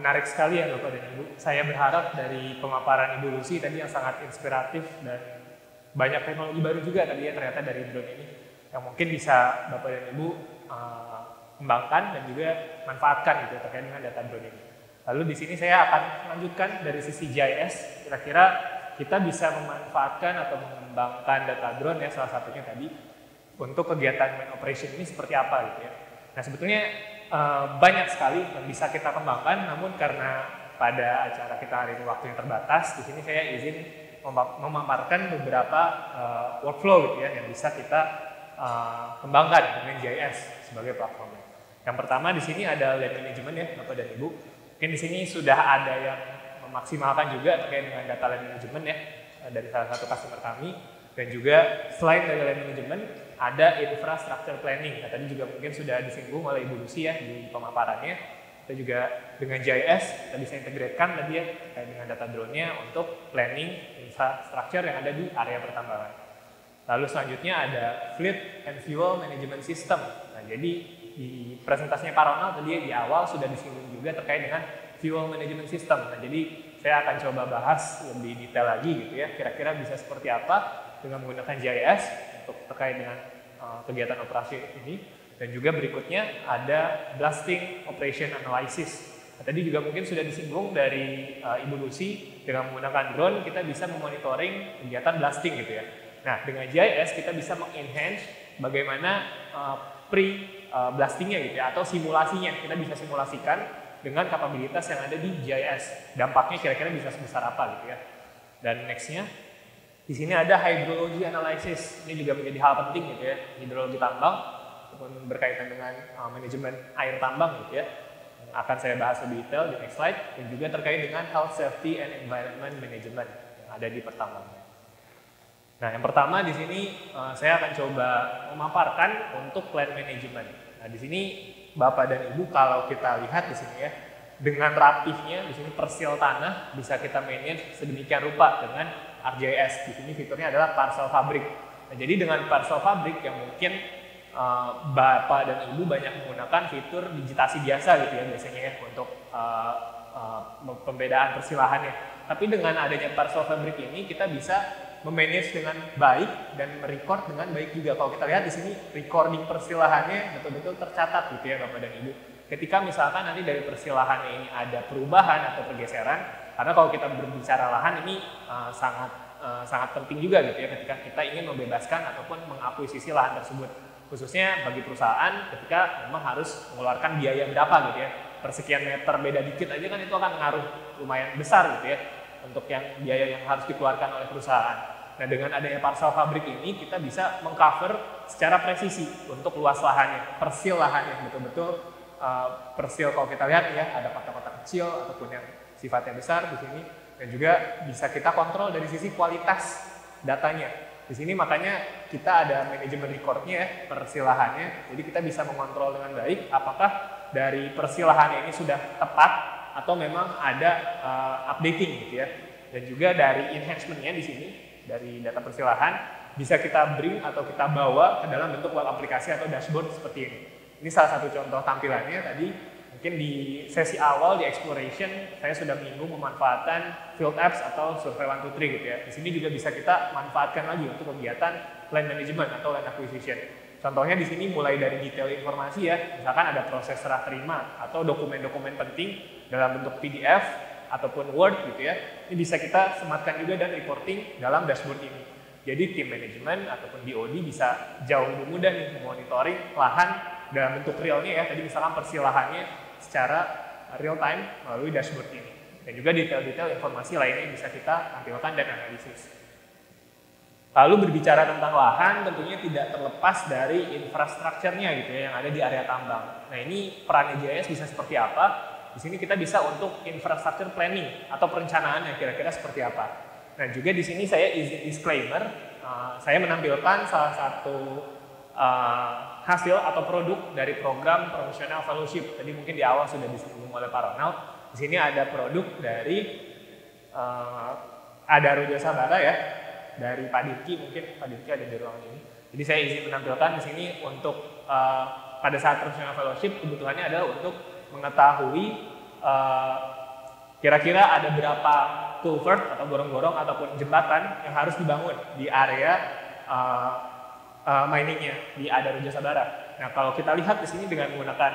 menarik sekali ya Bapak dan Ibu. Saya berharap dari pemaparan Ibu Lucy tadi yang sangat inspiratif dan banyak teknologi baru juga tadi ya ternyata dari drone ini yang mungkin bisa Bapak dan Ibu kembangkan dan juga manfaatkan gitu terkait dengan data drone ini. Lalu di sini saya akan melanjutkan dari sisi GIS, kira-kira kita bisa memanfaatkan atau mengembangkan data drone ya salah satunya tadi untuk kegiatan main operation ini seperti apa gitu ya. Nah sebetulnya banyak sekali yang bisa kita kembangkan, namun karena pada acara kita hari ini waktunya terbatas, di sini saya izin memaparkan beberapa workflow gitu ya yang bisa kita kembangkan dengan GIS sebagai platformnya. Yang pertama di sini ada land management ya Bapak dan Ibu. Mungkin di sini sudah ada yang memaksimalkan juga terkait dengan data land management ya dari salah satu customer kami. Dan juga selain dari land management, ada infrastructure planning. Nah, tadi juga mungkin sudah disinggung oleh Ibu Lucy ya di pemaparannya. Kita juga dengan GIS, kita bisa integratekan tadi ya terkait dengan data drone-nya untuk planning infrastructure yang ada di area pertambangan. Lalu selanjutnya ada Fleet and Fuel Management System. Nah, jadi di presentasinya Pak Ronald tadi ya, di awal sudah disinggung juga terkait dengan Fuel Management System. Nah, jadi saya akan coba bahas lebih detail lagi gitu ya, kira-kira bisa seperti apa dengan menggunakan GIS untuk terkait dengan kegiatan operasi ini. Dan juga berikutnya ada Blasting Operation Analysis. Nah, tadi juga mungkin sudah disinggung dari Ibu Lucy, dengan menggunakan drone kita bisa memonitoring kegiatan blasting gitu ya. Nah dengan GIS kita bisa mengenhance bagaimana pre-blastingnya gitu ya, atau simulasinya. Kita bisa simulasikan dengan kapabilitas yang ada di GIS. Dampaknya kira-kira bisa sebesar apa gitu ya. Dan nextnya di sini ada hydrology analysis. Ini juga menjadi hal penting gitu ya, hidrologi tambang ataupun berkaitan dengan manajemen air tambang gitu ya. Akan saya bahas lebih detail di next slide. Dan juga terkait dengan health, safety, and environment management yang ada di pertambangan. Nah, yang pertama di sini saya akan coba memaparkan untuk plan management. Nah, di sini Bapak dan Ibu kalau kita lihat di sini ya, dengan rapihnya di sini persil tanah bisa kita manage sedemikian rupa dengan ArcGIS. Di sini fiturnya adalah parcel fabric. Nah, jadi dengan parcel fabric yang mungkin Bapak dan Ibu banyak menggunakan fitur digitasi biasa gitu ya biasanya ya untuk pembedaan persilahannya. Tapi dengan adanya parcel fabric ini kita bisa memanage dengan baik dan merecord dengan baik juga. Kalau kita lihat di sini recording persilahannya betul-betul tercatat gitu ya Bapak dan Ibu. Ketika misalkan nanti dari persilahannya ini ada perubahan atau pergeseran, karena kalau kita berbicara lahan ini sangat penting juga gitu ya ketika kita ingin membebaskan ataupun mengakuisisi lahan tersebut. Khususnya bagi perusahaan ketika memang harus mengeluarkan biaya berapa gitu ya. Per sekian meter beda dikit aja kan itu akan ngaruh lumayan besar gitu ya untuk yang biaya yang harus dikeluarkan oleh perusahaan. Nah dengan adanya parcel fabrik ini kita bisa mengcover secara presisi untuk luas lahannya, persil lahannya betul-betul persil kalau kita lihat ya ada kotak-kotak kecil ataupun yang sifatnya besar di sini, dan juga bisa kita kontrol dari sisi kualitas datanya. Di sini makanya kita ada manajemen recordnya ya, persilahannya. Jadi kita bisa mengontrol dengan baik apakah dari persilahannya ini sudah tepat atau memang ada updating gitu ya. Dan juga dari enhancementnya di sini dari data persilahan bisa kita bring atau kita bawa ke dalam bentuk web aplikasi atau dashboard seperti ini. Ini salah satu contoh tampilannya tadi. Mungkin di sesi awal di exploration saya sudah menyinggung memanfaatkan field apps atau survey 123 gitu ya. Di sini juga bisa kita manfaatkan lagi untuk kegiatan land management atau land acquisition. Contohnya di sini mulai dari detail informasi ya, misalkan ada proses serah terima atau dokumen-dokumen penting dalam bentuk PDF ataupun Word gitu ya. Ini bisa kita sematkan juga dan reporting dalam dashboard ini. Jadi tim manajemen ataupun DOD bisa jauh lebih mudah nih memonitoring lahan dalam bentuk realnya ya. Tadi misalkan persilahannya secara real time melalui dashboard ini. Dan juga detail-detail informasi lainnya yang bisa kita tampilkan dan analisis. Lalu berbicara tentang lahan tentunya tidak terlepas dari infrastrukturnya gitu ya yang ada di area tambang. Nah ini peran GIS bisa seperti apa? Di sini kita bisa untuk infrastructure planning atau perencanaan yang kira-kira seperti apa. Nah juga di sini saya izin disclaimer, saya menampilkan salah satu hasil atau produk dari program professional fellowship. Tadi mungkin di awal sudah disinggung oleh Pak Ronald. Di sini ada produk dari Adaro Jasa Bara ya, dari Pak Dirki, mungkin Pak Dirki ada di ruangan ini. Jadi saya izin menampilkan di sini untuk pada saat professional fellowship kebutuhannya adalah untuk mengetahui kira-kira ada berapa culvert atau gorong-gorong ataupun jembatan yang harus dibangun di area miningnya di Adaro Jasa Barah. Nah, kalau kita lihat di sini dengan menggunakan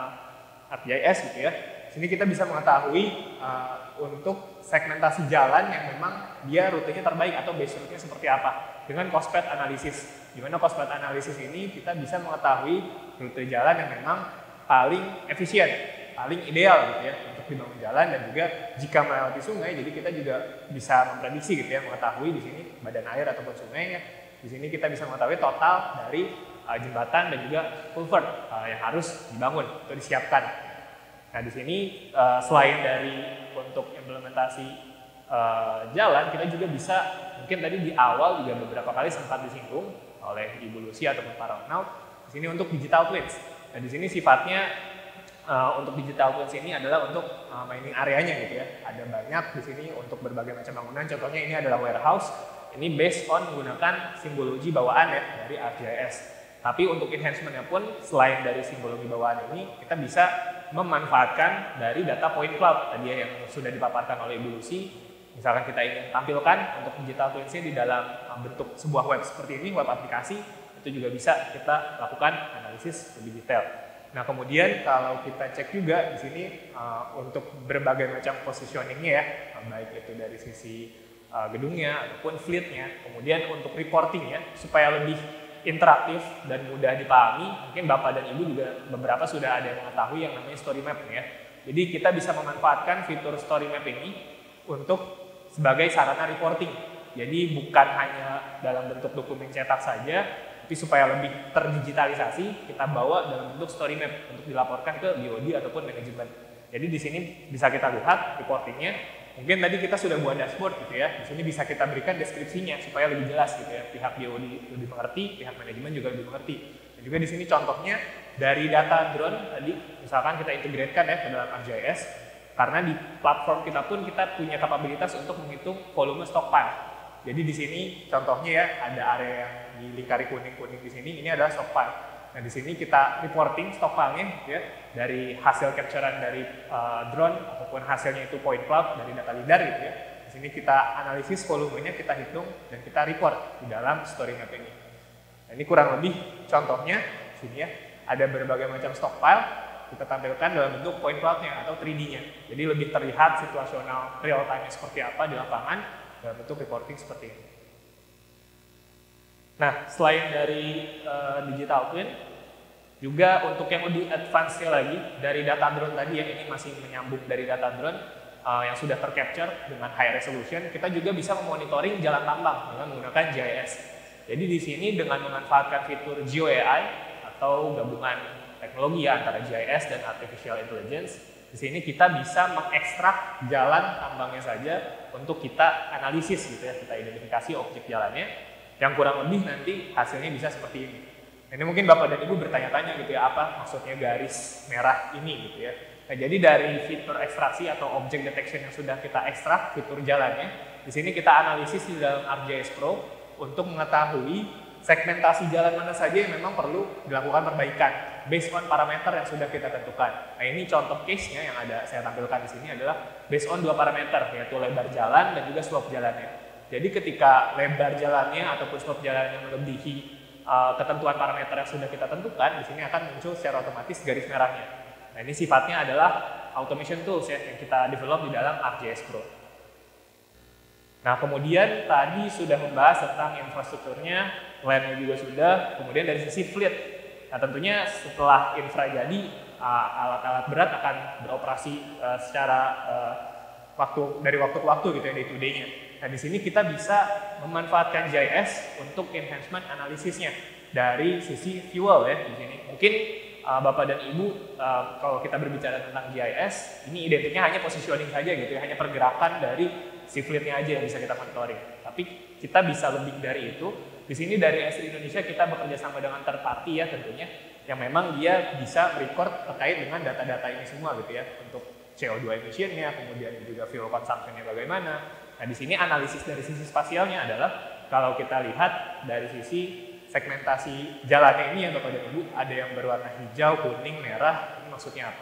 ArcGIS gitu ya, sini kita bisa mengetahui untuk segmentasi jalan yang memang dia rutenya terbaik atau base route-nya seperti apa dengan cost path analysis. Di mana cost path analysis ini kita bisa mengetahui rute jalan yang memang paling efisien, paling ideal gitu ya untuk dibangun jalan, dan juga jika melewati sungai, jadi kita juga bisa memprediksi gitu ya, mengetahui di sini badan air ataupun sungainya. Di sini kita bisa mengetahui total dari jembatan dan juga culvert yang harus dibangun atau disiapkan. Nah, di sini selain dari untuk implementasi jalan, kita juga bisa, mungkin tadi di awal juga beberapa kali sempat disinggung oleh Ibu Lucy ataupun para Ronald, di sini untuk digital twins. Nah, di sini sifatnya untuk digital twins ini adalah untuk mining areanya gitu ya. Ada banyak di sini untuk berbagai macam bangunan. Contohnya ini adalah warehouse. Ini based on menggunakan simbologi bawaan ya dari ArcGIS. Tapi untuk enhancement-nya pun selain dari simbologi bawaan ini, kita bisa memanfaatkan dari data point cloud tadi ya, yang sudah dipaparkan oleh Ibu Lucy. Misalkan kita ingin tampilkan untuk digital twins-nya di dalam bentuk sebuah web seperti ini, web aplikasi, itu juga bisa kita lakukan analisis lebih detail. Nah, kemudian kalau kita cek juga di sini untuk berbagai macam positioning-nya ya, baik itu dari sisi gedungnya ataupun fleet-nya, kemudian untuk reporting-nya supaya lebih interaktif dan mudah dipahami, mungkin Bapak dan Ibu juga beberapa sudah ada yang mengetahui yang namanya story map ya. Jadi kita bisa memanfaatkan fitur story map ini untuk sebagai sarana reporting. Jadi bukan hanya dalam bentuk dokumen cetak saja, tapi supaya lebih terdigitalisasi, kita bawa dalam bentuk story map untuk dilaporkan ke BOD ataupun manajemen. Jadi di sini bisa kita lihat reportingnya. Mungkin tadi kita sudah buat dashboard gitu ya. Di sini bisa kita berikan deskripsinya supaya lebih jelas gitu ya. Pihak BOD lebih mengerti, pihak manajemen juga lebih mengerti. Dan juga di sini contohnya dari data drone tadi, misalkan kita integrate-kan ya ke dalam ArcGIS, karena di platform kita pun kita punya kapabilitas untuk menghitung volume stockpile. Jadi di sini contohnya ya, ada area yang dilingkari kuning-kuning di sini, ini adalah stockpile. Nah, di sini kita reporting stockpile-nya ya, dari hasil capturean dari drone ataupun hasilnya itu point cloud dari data LiDAR gitu ya. Di sini kita analisis volumenya, kita hitung dan kita report di dalam story map ini. Nah, ini kurang lebih contohnya di sini ya. Ada berbagai macam stockpile kita tampilkan dalam bentuk point cloud-nya atau 3D-nya. Jadi lebih terlihat situasional real time-nya seperti apa di lapangan dalam bentuk reporting seperti ini. Nah, selain dari digital twin, juga untuk yang lebih advance-nya lagi dari data drone tadi ya, ini masih menyambung dari data drone yang sudah tercapture dengan high resolution, kita juga bisa memonitoring jalan tambang dengan menggunakan GIS. Jadi di sini dengan memanfaatkan fitur GeoAI atau gabungan teknologi ya, antara GIS dan Artificial Intelligence, di sini kita bisa mengekstrak jalan tambangnya saja untuk kita analisis gitu ya, kita identifikasi objek jalannya, yang kurang lebih nanti hasilnya bisa seperti ini. Ini mungkin Bapak dan Ibu bertanya-tanya gitu ya, apa maksudnya garis merah ini gitu ya. Nah, jadi dari fitur ekstraksi atau object detection yang sudah kita ekstrak, fitur jalannya, di sini kita analisis di dalam ArcGIS Pro untuk mengetahui segmentasi jalan mana saja yang memang perlu dilakukan perbaikan based on parameter yang sudah kita tentukan. Nah, ini contoh case-nya yang ada saya tampilkan di sini adalah based on 2 parameter, yaitu lebar jalan dan juga slope jalannya. Jadi ketika lebar jalannya ataupun slope jalannya melebihi ketentuan parameter yang sudah kita tentukan, di sini akan muncul secara otomatis garis merahnya. Nah, ini sifatnya adalah automation tools ya, yang kita develop di dalam ArcGIS Pro. Nah, kemudian tadi sudah membahas tentang infrastrukturnya, land-nya juga sudah, kemudian dari sisi fleet. Nah, tentunya setelah infra jadi, alat-alat berat akan beroperasi secara dari waktu ke waktu gitu ya, day to day-nya. Nah, di sini kita bisa memanfaatkan GIS untuk enhancement analisisnya dari sisi fuel ya di sini. Mungkin Bapak dan Ibu kalau kita berbicara tentang GIS, ini identiknya hanya positioning saja gitu ya, hanya pergerakan dari si fleet-nya aja yang bisa kita monitoring. Tapi kita bisa lebih dari itu. Di sini dari Esri Indonesia kita bekerja sama dengan third party ya tentunya, yang memang dia bisa record terkait dengan data-data ini semua gitu ya, untuk CO2 emission-nya, kemudian juga fuel consumption-nya bagaimana. Nah, di sini analisis dari sisi spasialnya adalah kalau kita lihat dari sisi segmentasi jalannya ini ya Bapak dan Ibu, ada yang berwarna hijau, kuning, merah. Ini maksudnya apa?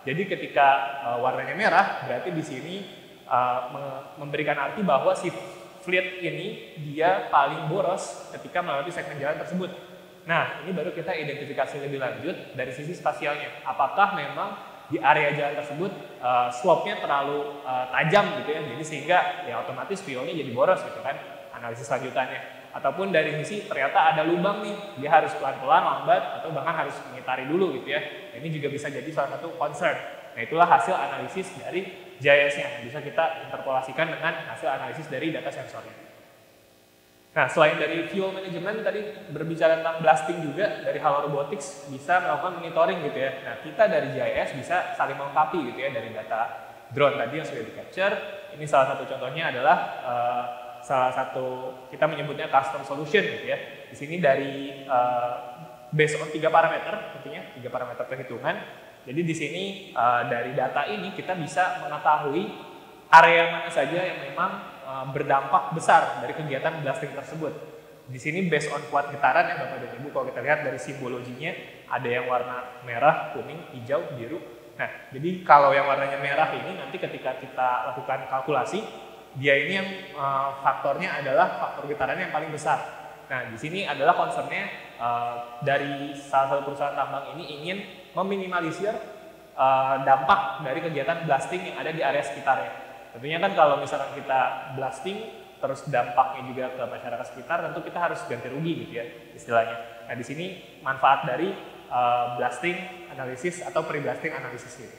Jadi ketika warnanya merah, berarti di sini memberikan arti bahwa si fleet ini dia paling boros ketika melewati segmen jalan tersebut. Nah, ini baru kita identifikasi lebih lanjut dari sisi spasialnya. Apakah memang di area jalan tersebut slope-nya terlalu tajam gitu ya, jadi sehingga ya otomatis fuel-nya jadi boros gitu kan, analisis lanjutannya. Ataupun dari sisi ternyata ada lubang nih, dia harus pelan-pelan, lambat, atau bahkan harus mengitari dulu gitu ya. Ini juga bisa jadi salah satu concern. Nah, itulah hasil analisis dari GIS-nya, bisa kita interpolasikan dengan hasil analisis dari data sensornya. Nah, selain dari fuel management tadi berbicara tentang blasting juga, dari Halo Robotics bisa melakukan monitoring gitu ya. Nah, kita dari GIS bisa saling melengkapi gitu ya, dari data drone tadi yang sudah di-capture. Ini salah satu contohnya adalah salah satu kita menyebutnya custom solution gitu ya. Di sini dari based on 3 parameter, tentunya 3 parameter perhitungan. Jadi di sini dari data ini kita bisa mengetahui area mana saja yang memang berdampak besar dari kegiatan blasting tersebut. Di sini based on kuat getaran ya Bapak dan Ibu, kalau kita lihat dari simbologinya ada yang warna merah, kuning, hijau, biru. Nah, jadi kalau yang warnanya merah ini nanti ketika kita lakukan kalkulasi, dia ini yang faktornya adalah faktor getaran yang paling besar. Nah, di sini adalah concernnya dari salah satu perusahaan tambang ini ingin meminimalisir dampak dari kegiatan blasting yang ada di area sekitarnya. Tentunya kan kalau misalkan kita blasting, terus dampaknya juga ke masyarakat sekitar, tentu kita harus ganti rugi gitu ya istilahnya. Nah, di sini manfaat dari blasting analisis atau pre-blasting analisis gitu.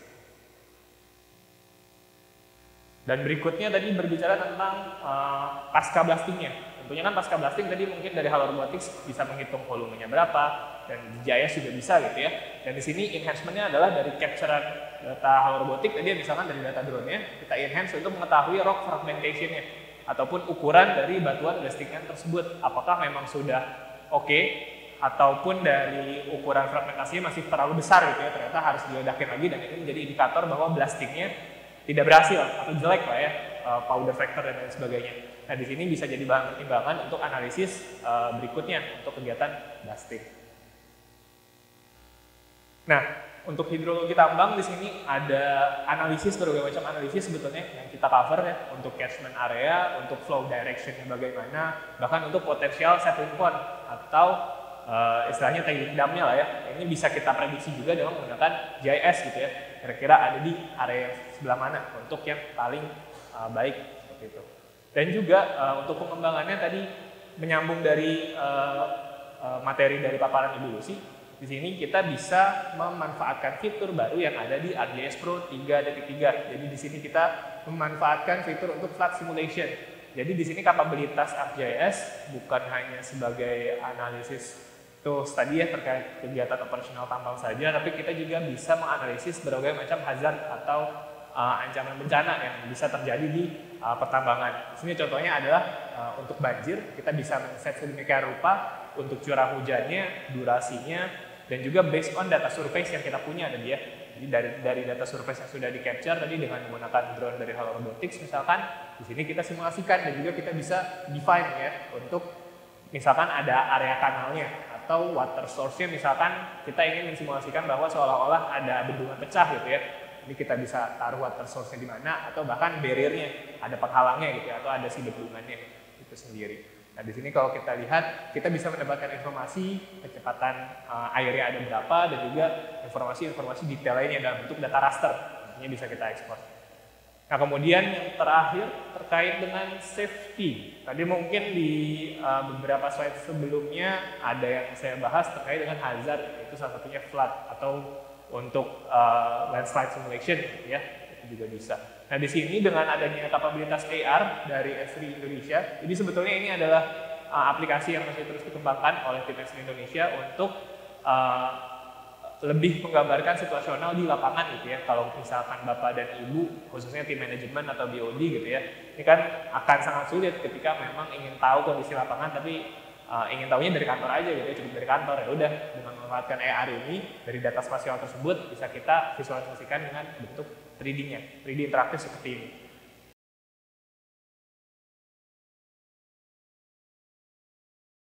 Dan berikutnya tadi berbicara tentang pasca blastingnya. Tentunya kan pasca blasting tadi mungkin dari Halo Robotics bisa menghitung volumenya berapa, dan di GIS juga bisa gitu ya. Dan di sini enhancement-nya adalah dari capturean data Halo Robotics tadi misalkan dari data drone-nya, kita enhance untuk mengetahui rock fragmentation-nya ataupun ukuran dari batuan blastingan tersebut. Apakah memang sudah oke, ataupun dari ukuran fragmentasinya masih terlalu besar gitu ya, ternyata harus diledakin lagi, dan ini menjadi indikator bahwa blastingnya tidak berhasil atau jelek lah ya, powder factor dan lain sebagainya. Nah, di sini bisa jadi bahan pertimbangan untuk analisis berikutnya untuk kegiatan blasting. Nah, untuk hidrologi tambang di sini ada analisis, berbagai macam analisis sebetulnya yang kita cover ya, untuk catchment area, untuk flow direction-nya bagaimana, bahkan untuk potensial settling pond atau istilahnya tailings dam-nya lah ya. Ini bisa kita prediksi juga dengan menggunakan GIS gitu ya. Kira-kira ada di area sebelah mana untuk yang paling baik seperti itu. Dan juga untuk pengembangannya tadi menyambung dari materi dari paparan Ibu Lucy, di sini kita bisa memanfaatkan fitur baru yang ada di ArcGIS Pro 3.3. Jadi di sini kita memanfaatkan fitur untuk flood simulation. Jadi di sini kapabilitas ArcGIS bukan hanya sebagai analisis tools tadi ya terkait kegiatan operasional tambang saja, tapi kita juga bisa menganalisis berbagai macam hazard atau ancaman bencana yang bisa terjadi di pertambangan. Di sini contohnya adalah untuk banjir, kita bisa men-set sedemikian rupa untuk curah hujannya, durasinya, dan juga based on data surveys yang kita punya tadi ya. Jadi dari data surveys yang sudah di-capture tadi dengan menggunakan drone dari Halo Robotics misalkan, di sini kita simulasikan dan juga kita bisa define ya untuk misalkan ada area kanalnya atau water source-nya, misalkan kita ingin mensimulasikan bahwa seolah-olah ada bendungan pecah gitu ya. Ini kita bisa taruh water source-nya di mana, atau bahkan barrier-nya, ada penghalangnya gitu ya, atau ada si bendungannya itu sendiri. Nah, di sini kalau kita lihat, kita bisa mendapatkan informasi kecepatan airnya ada berapa, dan juga informasi detail lainnya dalam bentuk data raster. Ini bisa kita ekspor. Nah, kemudian yang terakhir terkait dengan safety. Tadi mungkin di beberapa slide sebelumnya ada yang saya bahas terkait dengan hazard, yaitu salah satunya flood atau untuk landslide simulation ya, itu juga bisa. Nah, di sini dengan adanya kapabilitas AR dari S3 Indonesia, jadi sebetulnya ini adalah aplikasi yang masih terus dikembangkan oleh tim S3 Indonesia untuk lebih menggambarkan situasional di lapangan gitu ya. Kalau misalkan Bapak dan Ibu, khususnya tim manajemen atau BOD gitu ya, ini kan akan sangat sulit ketika memang ingin tahu kondisi lapangan, tapi ingin tahunya dari kantor aja gitu ya, cukup dari kantor. Ya udah, dengan memanfaatkan AR ini dari data spasial tersebut bisa kita visualisasikan dengan bentuk 3D-nya, 3D interaktif seperti ini.